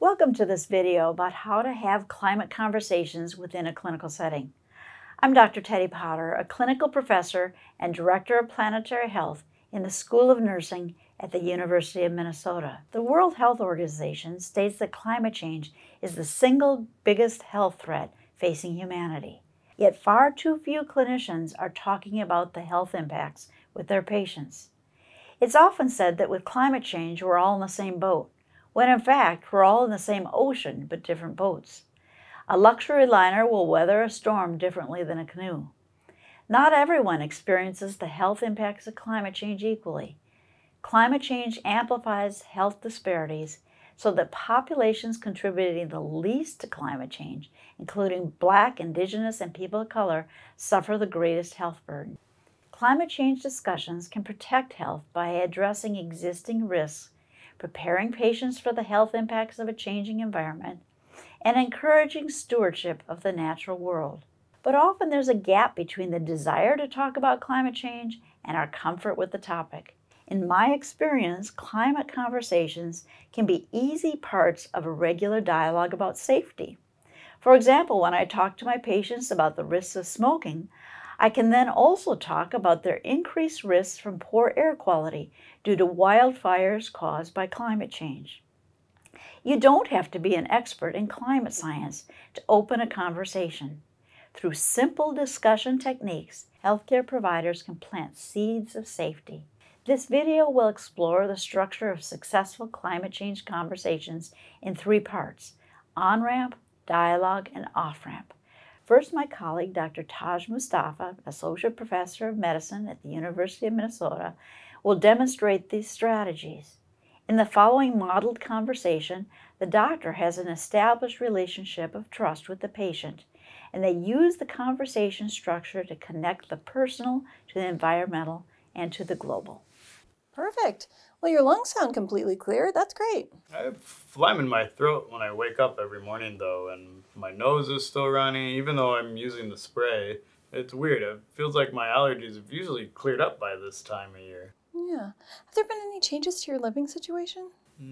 Welcome to this video about how to have climate conversations within a clinical setting. I'm Dr. Teddy Potter, a clinical professor and director of planetary health in the School of Nursing at the University of Minnesota. The World Health Organization states that climate change is the single biggest health threat facing humanity. Yet far too few clinicians are talking about the health impacts with their patients. It's often said that with climate change we're all in the same boat, when in fact we're all in the same ocean but different boats. A luxury liner will weather a storm differently than a canoe. Not everyone experiences the health impacts of climate change equally. Climate change amplifies health disparities so that populations contributing the least to climate change, including Black, Indigenous, and people of color, suffer the greatest health burden. Climate change discussions can protect health by addressing existing risks, preparing patients for the health impacts of a changing environment, and encouraging stewardship of the natural world. But often there's a gap between the desire to talk about climate change and our comfort with the topic. In my experience, climate conversations can be easy parts of a regular dialogue about safety. For example, when I talk to my patients about the risks of smoking, I can then also talk about their increased risks from poor air quality due to wildfires caused by climate change. You don't have to be an expert in climate science to open a conversation. Through simple discussion techniques, healthcare providers can plant seeds of safety. This video will explore the structure of successful climate change conversations in 3 parts: on-ramp, dialogue, and off-ramp. First, my colleague, Dr. Taj Mustafa, Associate Professor of Medicine at the University of Minnesota, will demonstrate these strategies. In the following modeled conversation, the doctor has an established relationship of trust with the patient, and they use the conversation structure to connect the personal to the environmental and to the global. Perfect. Well, your lungs sound completely clear. That's great. I have phlegm in my throat when I wake up every morning, though, and my nose is still runny, even though I'm using the spray. It's weird. It feels like my allergies have usually cleared up by this time of year. Yeah. Have there been any changes to your living situation?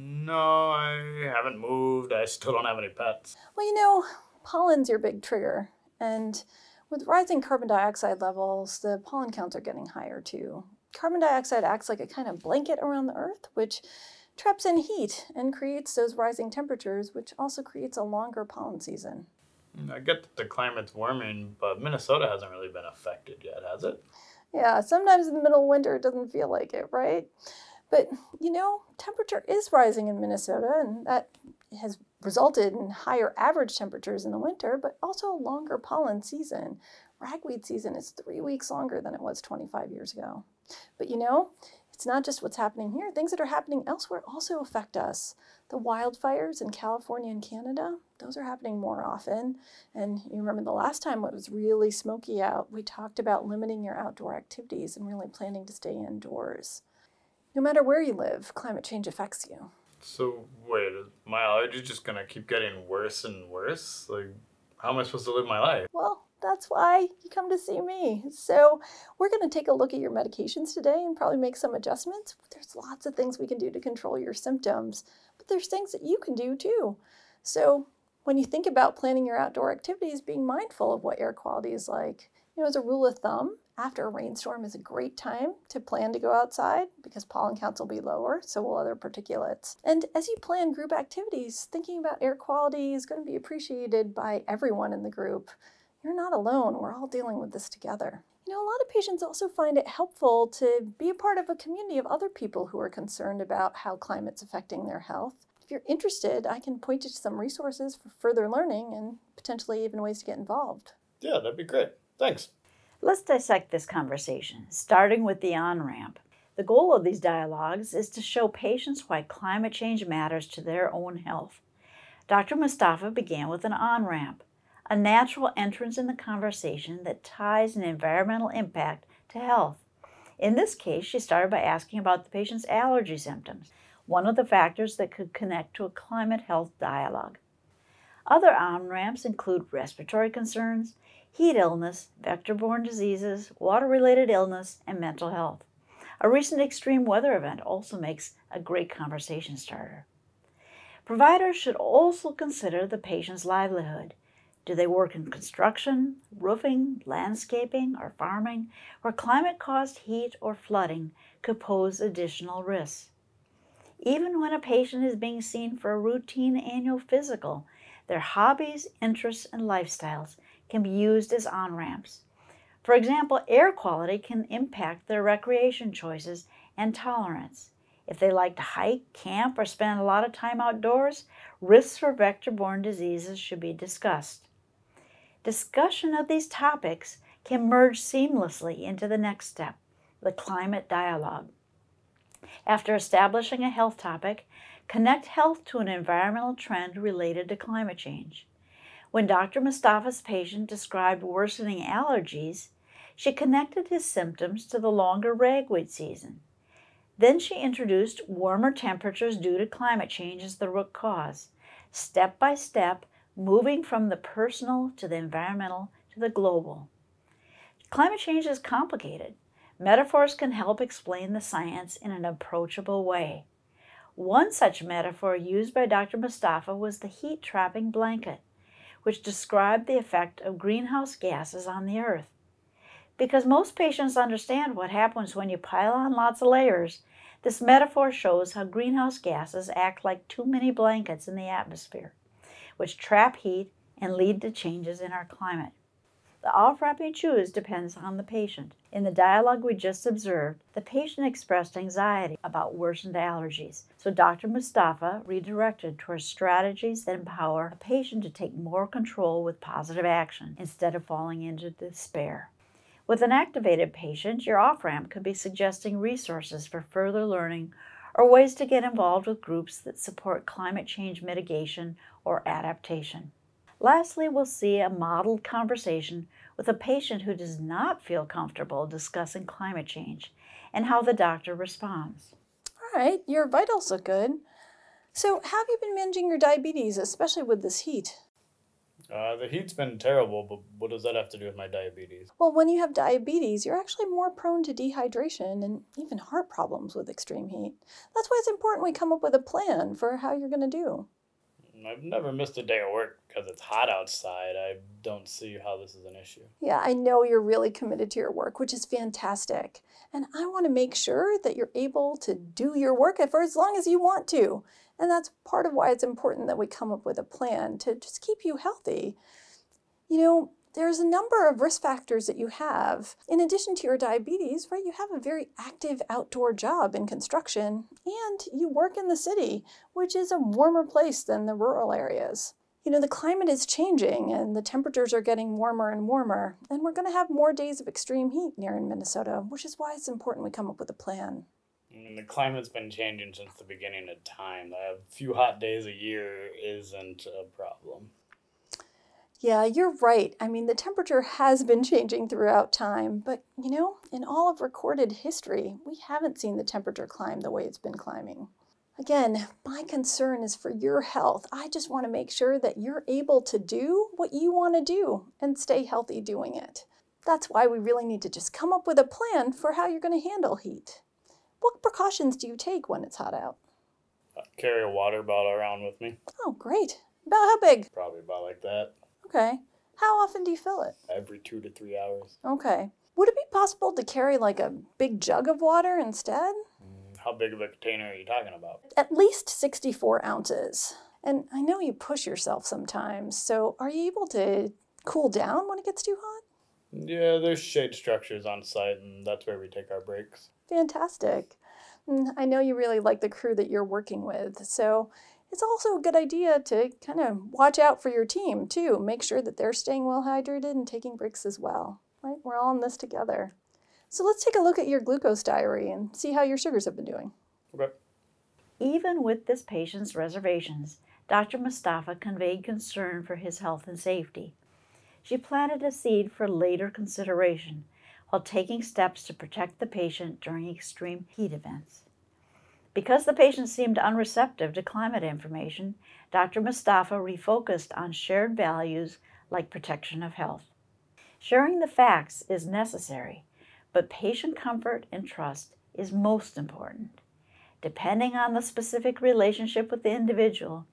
No, I haven't moved. I still don't have any pets. Well, pollen's your big trigger. And with rising carbon dioxide levels, the pollen counts are getting higher too. Carbon dioxide acts like a kind of blanket around the earth, which traps in heat and creates those rising temperatures, which also creates a longer pollen season. I get that the climate's warming, but Minnesota hasn't really been affected yet, has it? Yeah, sometimes in the middle of winter it doesn't feel like it, right? But, temperature is rising in Minnesota, and that has resulted in higher average temperatures in the winter, but also a longer pollen season. Ragweed season is 3 weeks longer than it was 25 years ago. But it's not just what's happening here. Things that are happening elsewhere also affect us. The wildfires in California and Canada, those are happening more often. And you remember the last time it was really smoky out, we talked about limiting your outdoor activities and really planning to stay indoors. No matter where you live, climate change affects you. So, wait, is my allergy just gonna keep getting worse and worse? How am I supposed to live my life? Well, that's why you come to see me. So we're going to take a look at your medications today and probably make some adjustments. There's lots of things we can do to control your symptoms, but there's things that you can do too. So when you think about planning your outdoor activities, being mindful of what air quality is like. As a rule of thumb, after a rainstorm is a great time to plan to go outside because pollen counts will be lower, so will other particulates. And as you plan group activities, thinking about air quality is going to be appreciated by everyone in the group. You're not alone. We're all dealing with this together. A lot of patients also find it helpful to be a part of a community of other people who are concerned about how climate's affecting their health. If you're interested, I can point you to some resources for further learning and potentially even ways to get involved. Yeah, that'd be great. Thanks. Let's dissect this conversation, starting with the on-ramp. The goal of these dialogues is to show patients why climate change matters to their own health. Dr. Mustafa began with an on-ramp, a natural entrance in the conversation that ties an environmental impact to health. In this case, she started by asking about the patient's allergy symptoms, one of the factors that could connect to a climate health dialogue. Other on-ramps include respiratory concerns, heat illness, vector-borne diseases, water-related illness, and mental health. A recent extreme weather event also makes a great conversation starter. Providers should also consider the patient's livelihood. Do they work in construction, roofing, landscaping, or farming, where climate-caused heat or flooding could pose additional risks? Even when a patient is being seen for a routine annual physical, their hobbies, interests, and lifestyles can be used as on-ramps. For example, air quality can impact their recreation choices and tolerance. If they like to hike, camp, or spend a lot of time outdoors, risks for vector-borne diseases should be discussed. Discussion of these topics can merge seamlessly into the next step, the climate dialogue. After establishing a health topic, connect health to an environmental trend related to climate change. When Dr. Mustafa's patient described worsening allergies, she connected his symptoms to the longer ragweed season. Then she introduced warmer temperatures due to climate change as the root cause, step by step, moving from the personal to the environmental to the global. Climate change is complicated. Metaphors can help explain the science in an approachable way. One such metaphor used by Dr. Mustafa was the heat-trapping blanket, which described the effect of greenhouse gases on the earth. Because most patients understand what happens when you pile on lots of layers, this metaphor shows how greenhouse gases act like too many blankets in the atmosphere, which trap heat and lead to changes in our climate. The off-ramp you choose depends on the patient. In the dialogue we just observed, the patient expressed anxiety about worsened allergies, so Dr. Mustafa redirected towards strategies that empower a patient to take more control with positive action instead of falling into despair. With an activated patient, your off-ramp could be suggesting resources for further learning or ways to get involved with groups that support climate change mitigation or adaptation. Lastly, we'll see a modeled conversation with a patient who does not feel comfortable discussing climate change and how the doctor responds. All right, your vitals look good. So how have you been managing your diabetes, especially with this heat? The heat's been terrible, but what does that have to do with my diabetes? Well, when you have diabetes, you're actually more prone to dehydration and even heart problems with extreme heat. That's why it's important we come up with a plan for how you're going to do. I've never missed a day of work because it's hot outside. I don't see how this is an issue. Yeah, I know you're really committed to your work, which is fantastic. And I want to make sure that you're able to do your work for as long as you want to. And that's part of why it's important that we come up with a plan to just keep you healthy. You know, there's a number of risk factors that you have. In addition to your diabetes, right, you have a very active outdoor job in construction, and you work in the city, which is a warmer place than the rural areas. You know, the climate is changing and the temperatures are getting warmer and warmer, and we're going to have more days of extreme heat near in Minnesota, which is why it's important we come up with a plan. I mean, the climate's been changing since the beginning of time. A few hot days a year isn't a problem. Yeah, you're right. I mean, the temperature has been changing throughout time, but you know, in all of recorded history, we haven't seen the temperature climb the way it's been climbing. Again, my concern is for your health. I just want to make sure that you're able to do what you want to do and stay healthy doing it. That's why we really need to just come up with a plan for how you're going to handle heat. What precautions do you take when it's hot out? I carry a water bottle around with me. Oh, great. About how big? Probably about like that. Okay. How often do you fill it? Every 2 to 3 hours. Okay. Would it be possible to carry like a big jug of water instead? How big of a container are you talking about? At least 64 ounces. And I know you push yourself sometimes, so are you able to cool down when it gets too hot? Yeah, there's shade structures on site, and that's where we take our breaks. Fantastic. I know you really like the crew that you're working with, so it's also a good idea to kind of watch out for your team too. Make sure that they're staying well hydrated and taking breaks as well, right? We're all in this together. So let's take a look at your glucose diary and see how your sugars have been doing. Okay. Even with this patient's reservations, Dr. Mustafa conveyed concern for his health and safety. She planted a seed for later consideration while taking steps to protect the patient during extreme heat events. Because the patient seemed unreceptive to climate information, Dr. Mustafa refocused on shared values like protection of health. Sharing the facts is necessary, but patient comfort and trust is most important. Depending on the specific relationship with the individual,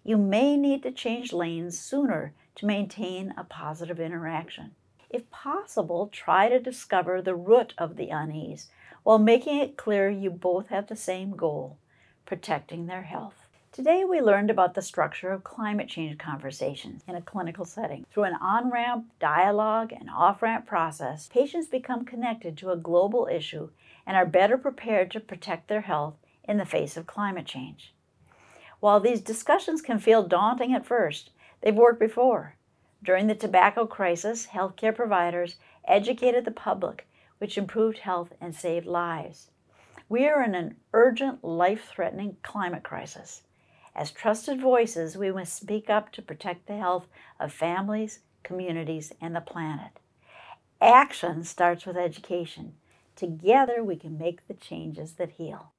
You may need to change lanes sooner to maintain a positive interaction. If possible, try to discover the root of the unease while making it clear you both have the same goal, protecting their health. Today we learned about the structure of climate change conversations in a clinical setting. Through an on-ramp, dialogue, and off-ramp process, patients become connected to a global issue and are better prepared to protect their health in the face of climate change. While these discussions can feel daunting at first, they've worked before. During the tobacco crisis, healthcare providers educated the public, which improved health and saved lives. We are in an urgent, life-threatening climate crisis. As trusted voices, we must speak up to protect the health of families, communities, and the planet. Action starts with education. Together, we can make the changes that heal.